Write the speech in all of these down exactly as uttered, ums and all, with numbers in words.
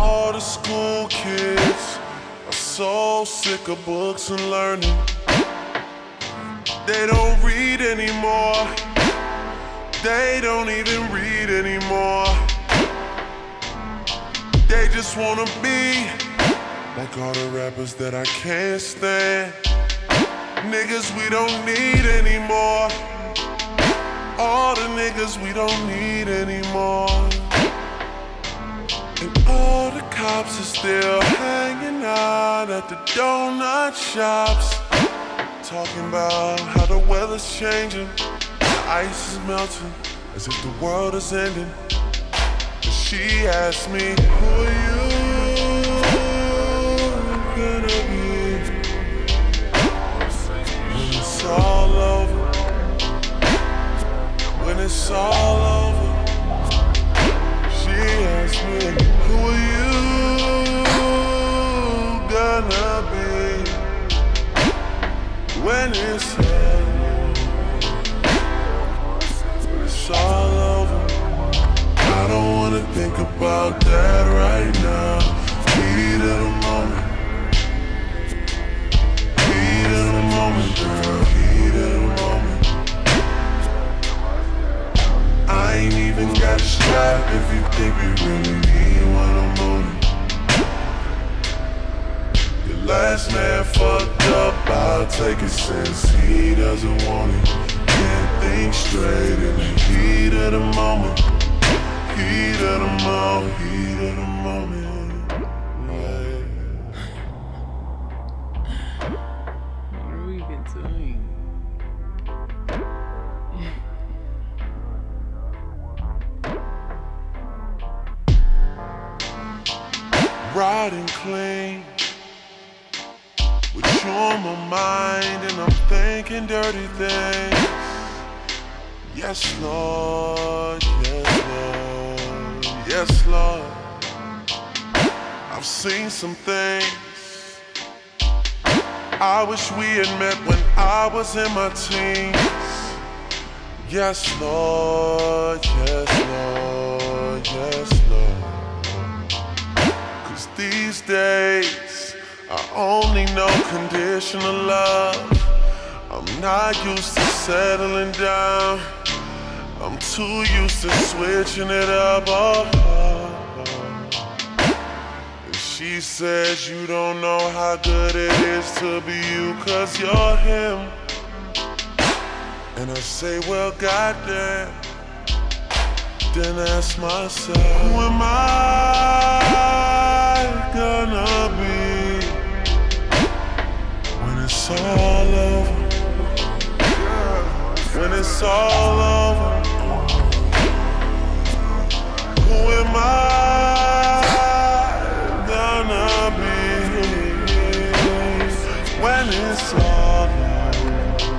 All the school kids are so sick of books and learning. They don't read anymore. They don't even read anymore. They just wanna be like all the rappers that I can't stand. Niggas we don't need anymore. All the niggas we don't need anymore. And all the cops are still hanging out at the donut shops, talking about how the weather's changing, the ice is melting, as if the world is ending. And she asked me, who are you gonna be when it's all over? When it's all over. She asked me, who are you gonna be when it's all over? When it's all over. I don't wanna think about that right now. Heat of the moment. Heat of the moment, girl. Heat of the moment. I ain't even got a strap if you think we really need one. I'm on it. Your last man fucked up, I'll take it since he doesn't want it. Can't think straight in the heat of the moment. Heat of the moment, heat of the moment. Yeah. What are we even doing? Riding clean with you on my mind, and I'm thinking dirty things. Yes, Lord, yes, Lord, yes, Lord. I've seen some things I wish we had met when I was in my teens. Yes, Lord, yes, Lord, yes, Lord. These days, I only know conditional love. I'm not used to settling down. I'm too used to switching it up. Oh, oh, oh. And she says you don't know how good it is to be you, cause you're him. And I say, well, goddamn. Then ask myself, who am I gonna be when it's all over? When it's all over, who am I gonna be when it's all over?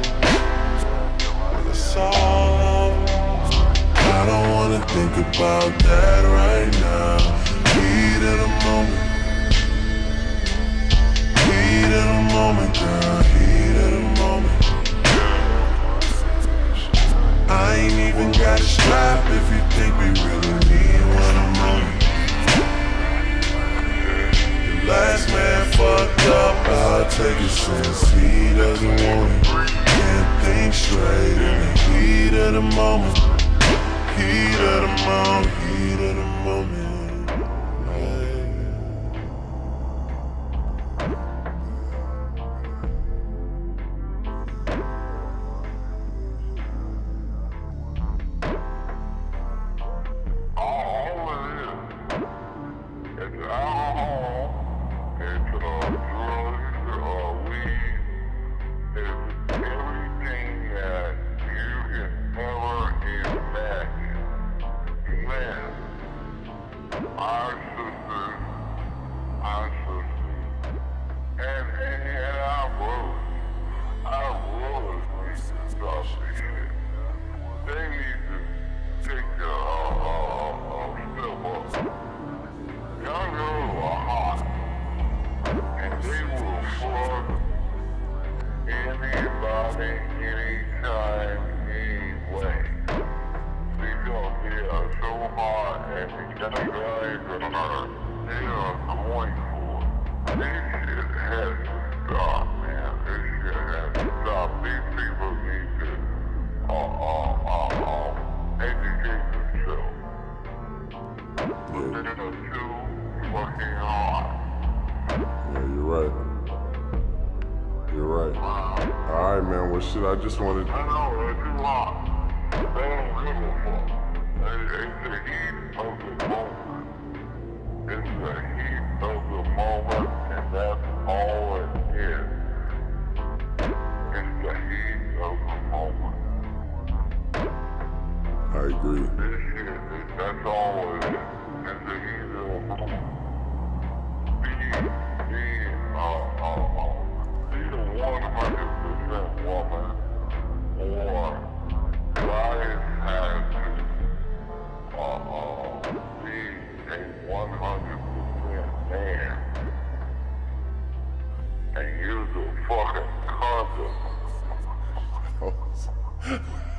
When it's all over. I don't wanna think about that right now. Heat of the moment. Heat of the moment, girl. Heat of the moment. I ain't even got a strap if you think we really need one. I'm on it. The last man fucked up, I'll take it since he doesn't want it. Can't think straight in the heat of the moment. Heat of the moment, heat of the moment. Anytime, anywhere. Yeah, I'm waiting for it. This shit has to stop, man. This shit has to stop. These people need to, uh, uh, uh, uh, educate themselves. But they're too fucking hard. Yeah, you're right. You're right. Alright, man, well, shit, I just wanted... I know, they're too hot. They don't give a fuck. They, it's the heat of the moment. It's the heat of the moment, and that's all it is. It's the heat of the moment. I agree. This shit, it, that's all it is. It's the heat of the moment. Be, be, uh, uh, uh, be the one hundred percent woman, or guys have to, uh, uh, be a one hundred percent man, and use a fucking condom. Oh.